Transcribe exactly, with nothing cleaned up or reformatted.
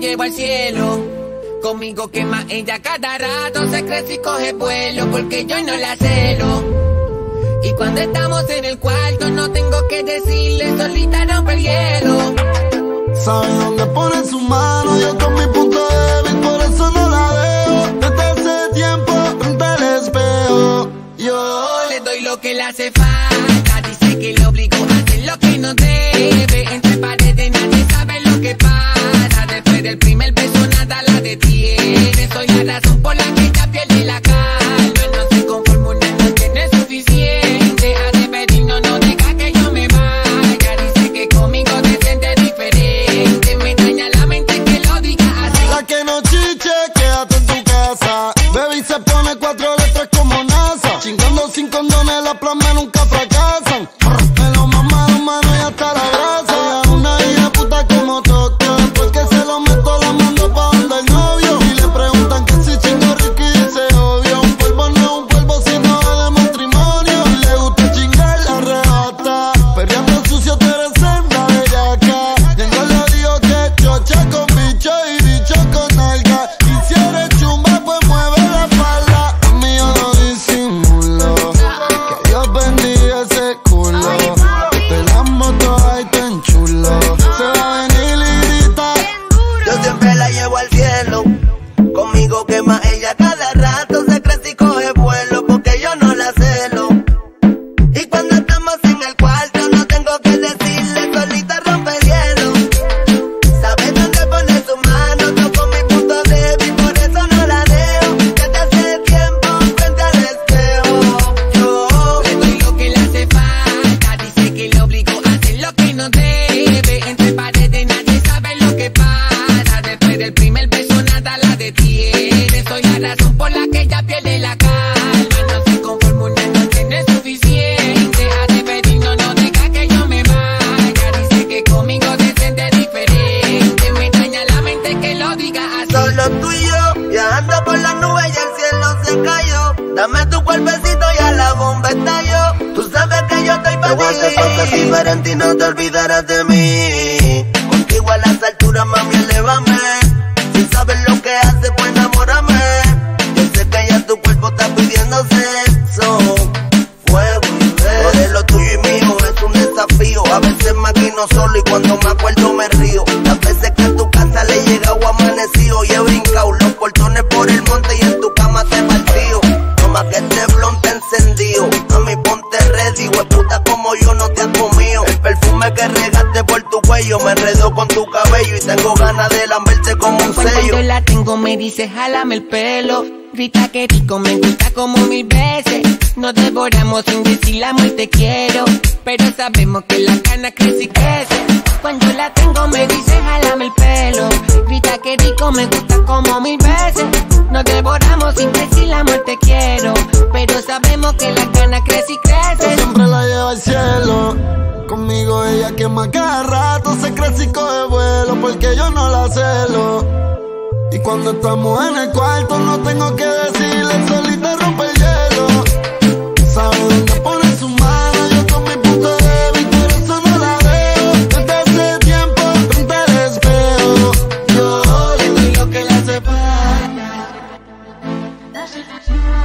llevo al cielo. Conmigo quema ella cada rato, se crece y coge vuelo, porque yo no la celo. Y cuando estamos en el cuarto no tengo que decirle, solita rompe el hielo. Sabe dónde pone su mano, yo con mi punto débil, por eso no la dejo. Desde hace tiempo frente al espejo, yo le doy lo que le hace falta. Dice que le obligo a hacer lo que no debe. Entre paredes nadie sabe lo que pasa. Después del primer beso nada la detiene. Soy la razón por la que ella pierde la calma. No se conforma, una noche no es suficiente. A despedirnos no deja que yo me vaya. Dice que conmigo se siente diferente. Me daña la mente que lo diga así. La que no chiche, quédate en tu casa. Baby se pone cuatro letras como NASA. Chingando sin condones, las plasmas nunca fracasan. Me lo mama de mano y hasta la brasa. Una hija puta como toca, porque se lo meto, la mando pa' donde el novio. Y le preguntan que si chingo Ricky, dice obvio. Un polvo no es un polvo, sino de matrimonio. Y le gusta chingar, la arrebata. Perreando sucio, te eres senda bellaca. Tengo lo digo que chocha con bicho y bicho con alga. Y si eres chumba, pues mueve la falda. A mí yo no disimulo, que Dios bendiga ese culo. Te la moto ahí tan chulo. Se va a venir y grita. Yo siempre la llevo al cielo. Conmigo quema ella cada rato, se crece y coge vuelo, porque yo no la celo. Y cuando estamos en el cuarto no tengo que decirle, solita rompe el hielo. Sabe dónde pone su mano, toco mi punto débil, por eso no la dejo. Desde hace tiempo frente al espejo, yo le doy lo que le hace falta. Dice que le obligo a hacer lo que no debe. Entre paredes nadie sabe lo que pasa. Después del primer beso nada la detiene. Soy la razón por la que ella pierde la calma. No se conforma, una noche no es suficiente. A despedirnos no deja que yo me vaya. Dice que conmigo se siente diferente. Me daña la mente que lo diga así. solo tú y yo, viajando por las nubes y el cielo se cayó. Dame tu cuerpecito y a la bomba estalló. Tú sabes que yo estoy para ti. Te voy a hacer pa' ser diferente y no te olvidarás de mí. Contigo a las alturas, mami, elévame. Si sabes lo que haces, pues enamórame. Yo sé que ya tu cuerpo está pidiendo sexo, fuego y beso. De lo tuyo y mío es un desafío. A veces me maquino solo y cuando me acuerdo me río. Las veces que a tu casa le he llegado amanecido y he brincado los portones por el monte y en tu cama te partido. No más que este blon te encendido. Mami, ponte ready, hueputa como yo no te has comido. El perfume que regaste por tu cuello me enredó con tu cabello y tengo ganas de lamberte como un sello. Cuando la tengo me dice jálame el pelo. Grita que rico, me gusta como mil veces. Nos devoramos sin decir la muerte quiero. Pero sabemos que la cana crece y crece. Cuando la tengo me dice jálame el pelo. Grita que rico, me gusta como mil veces. Nos devoramos sin decir la muerte quiero. Pero sabemos que la cana crece y crece. Yo siempre la llevo al cielo. Conmigo ella quema cada rato, se crece y coge vuelo, porque yo no la celo. Y cuando estamos en el cuarto no tengo que decirle, solita rompe el hielo. Sabe dónde pone su mano, yo con mi punto débil, por eso no la dejo. Desde hace tiempo frente al espejo, yo le doy lo que le hace falta.